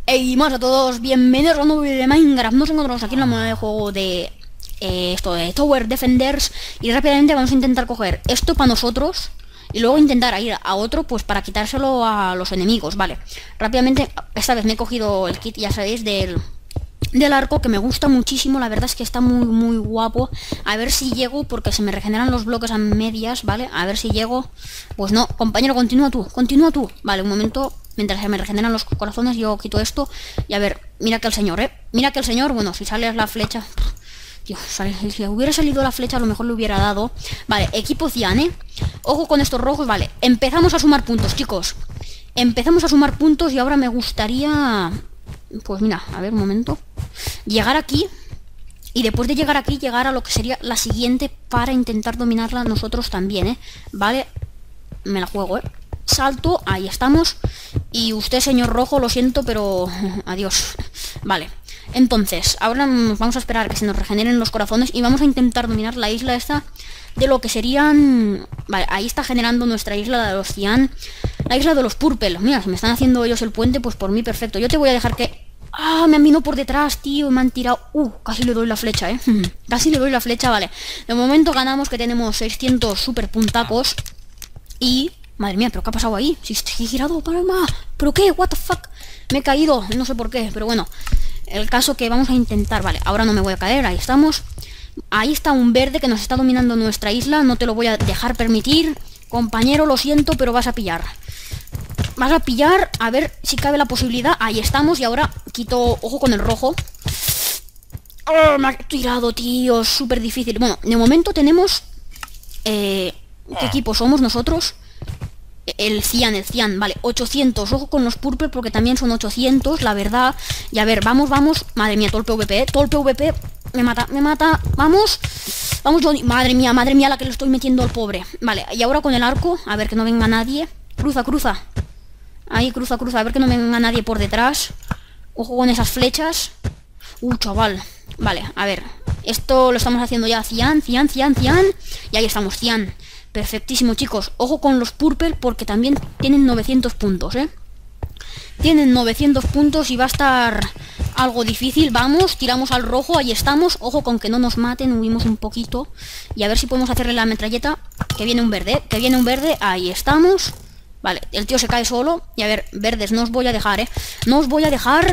Hey, más a todos, bienvenidos a un nuevo vídeo de Minecraft. Nos encontramos aquí en la moda de juego de esto de Tower Defenders. Y rápidamente vamos a intentar coger esto para nosotros y luego intentar ir a otro, pues para quitárselo a los enemigos, vale. Rápidamente, esta vez me he cogido el kit, ya sabéis, del arco, que me gusta muchísimo. La verdad es que está muy guapo. A ver si llego, porque se me regeneran los bloques a medias, ¿vale? A ver si llego. Pues no, compañero, continúa tú. Vale, un momento. Mientras se me regeneran los corazones, yo quito esto. Y a ver, mira que el señor, mira que el señor, bueno, si sale la flecha... Tío, si hubiera salido la flecha, a lo mejor le hubiera dado. Vale, equipo cian, Ojo con estos rojos, vale. Empezamos a sumar puntos, chicos. Empezamos a sumar puntos y ahora me gustaría... Pues mira, a ver, un momento. Llegar aquí. Y después de llegar aquí, llegar a lo que sería la siguiente para intentar dominarla nosotros también, Vale, me la juego, Salto, ahí estamos. Y usted, señor rojo, lo siento, pero... adiós. Vale, entonces, ahora vamos a esperar que se nos regeneren los corazones y vamos a intentar dominar la isla esta de lo que serían... Vale, ahí está generando nuestra isla de los cian. La isla de los purple. Mira, si me están haciendo ellos el puente, pues por mí perfecto. Yo te voy a dejar que... ¡Ah! Me han venido por detrás, tío. Me han tirado... Casi le doy la flecha, Casi le doy la flecha, vale. De momento ganamos, que tenemos 600 super puntacos. Y... Madre mía, ¿pero qué ha pasado ahí? Si estoy girado, palma. ¿Pero qué? ¿What the fuck? Me he caído, no sé por qué, pero bueno. El caso que vamos a intentar, vale, ahora no me voy a caer, ahí estamos. Ahí está un verde que nos está dominando nuestra isla, no te lo voy a dejar permitir. Compañero, lo siento, pero vas a pillar. Vas a pillar, a ver si cabe la posibilidad. Ahí estamos y ahora quito, ojo con el rojo. ¡Oh, me ha tirado, tío! Súper difícil. Bueno, de momento tenemos... ¿Qué equipo somos nosotros? El cian, vale, 800, ojo con los purple porque también son 800, la verdad. Y a ver, vamos, madre mía, todo el PvP, me mata, vamos, Johnny, madre mía, la que le estoy metiendo al pobre. Vale, y ahora con el arco, a ver que no venga nadie, cruza, ahí, cruza, a ver que no venga nadie por detrás. Ojo con esas flechas, chaval, vale, a ver, esto lo estamos haciendo ya, cian, y ahí estamos, cian. Perfectísimo, chicos. Ojo con los purple porque también tienen 900 puntos, Tienen 900 puntos y va a estar algo difícil. Vamos, tiramos al rojo, ahí estamos. Ojo con que no nos maten, huimos un poquito. Y a ver si podemos hacerle la metralleta. Que viene un verde, ahí estamos. Vale, el tío se cae solo. Y a ver, verdes, no os voy a dejar, No os voy a dejar.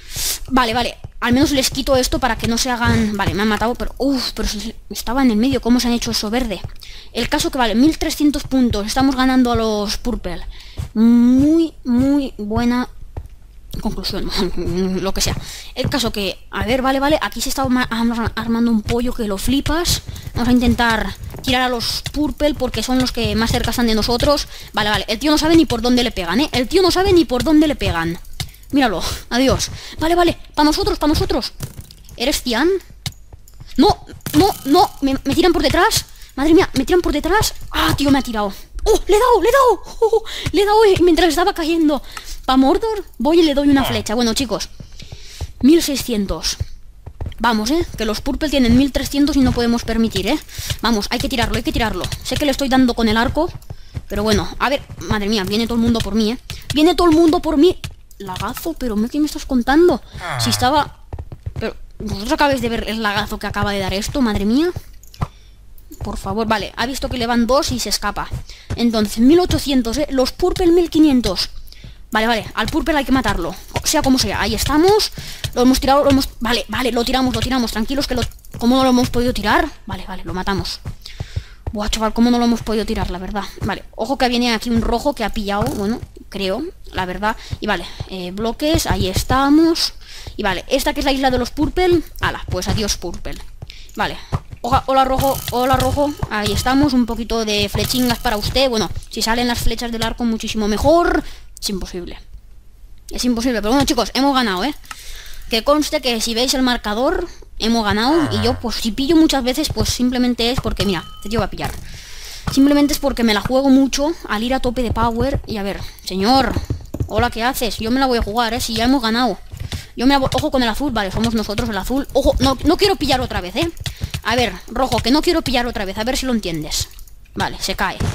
Vale. Al menos les quito esto para que no se hagan... Vale, me han matado, pero... pero si estaba en el medio, ¿cómo se han hecho eso verde? El caso que vale, 1300 puntos. Estamos ganando a los purple. Muy buena conclusión. Lo que sea. El caso que... A ver, vale. Aquí se está armando un pollo que lo flipas. Vamos a intentar tirar a los purple porque son los que más cerca están de nosotros. Vale. El tío no sabe ni por dónde le pegan, El tío no sabe ni por dónde le pegan. Míralo, adiós. Vale, para nosotros. ¿Eres cian? No, me tiran por detrás. Madre mía, me tiran por detrás. Ah, tío, me ha tirado. Le he dado mientras estaba cayendo. Pa' Mordor, voy y le doy una flecha. Bueno, chicos, 1600. Vamos, que los purple tienen 1300 y no podemos permitir, Vamos, hay que tirarlo. Sé que le estoy dando con el arco, pero bueno, a ver, madre mía, viene todo el mundo por mí, Viene todo el mundo por mí. Lagazo, pero ¿qué me estás contando? Si estaba... Pero vosotros acabáis de ver el lagazo que acaba de dar esto, madre mía. Por favor, vale, ha visto que le van dos y se escapa. Entonces, 1800, los purple 1500. Vale, al purple hay que matarlo, sea como sea, ahí estamos. Lo hemos tirado, Vale, lo tiramos, tranquilos que ¿Cómo no lo hemos podido tirar? Vale, lo matamos. Buah, chaval, ¿cómo no lo hemos podido tirar, la verdad? Vale, ojo que viene aquí un rojo que ha pillado, bueno, creo, la verdad. Y vale, bloques, ahí estamos. Y vale, esta que es la isla de los purple. Ala, pues adiós purple. Vale, hola rojo, ahí estamos. Un poquito de flechingas para usted. Bueno, si salen las flechas del arco muchísimo mejor. Es imposible, pero bueno, chicos, hemos ganado, Que conste que si veis el marcador, hemos ganado. Y yo, pues si pillo muchas veces, pues simplemente es porque, mira, este tío va a pillar. Simplemente es porque me la juego mucho al ir a tope de power. Y a ver, señor, hola, ¿qué haces? Yo me la voy a jugar, si ya hemos ganado. Ojo con el azul, vale, somos nosotros el azul. Ojo, no quiero pillar otra vez, A ver, rojo, que no quiero pillar otra vez, a ver si lo entiendes. Vale, se cae.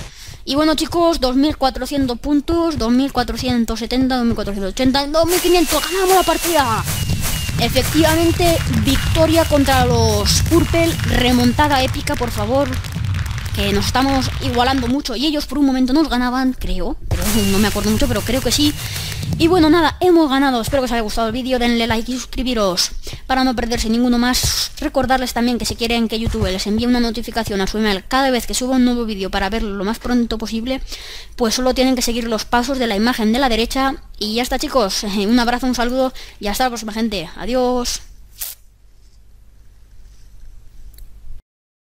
Y bueno chicos, 2400 puntos, 2470, 2480, 2500, ganamos la partida. Efectivamente, victoria contra los Purple, remontada épica, por favor. Que nos estamos igualando mucho y ellos por un momento nos ganaban, creo, pero no me acuerdo mucho, pero creo que sí. Y bueno, nada, hemos ganado. Espero que os haya gustado el vídeo, denle like y suscribiros para no perderse ninguno más. Recordarles también que si quieren que YouTube les envíe una notificación a su email cada vez que suba un nuevo vídeo para verlo lo más pronto posible, pues solo tienen que seguir los pasos de la imagen de la derecha. Y ya está chicos, un abrazo, un saludo y hasta la próxima gente. Adiós.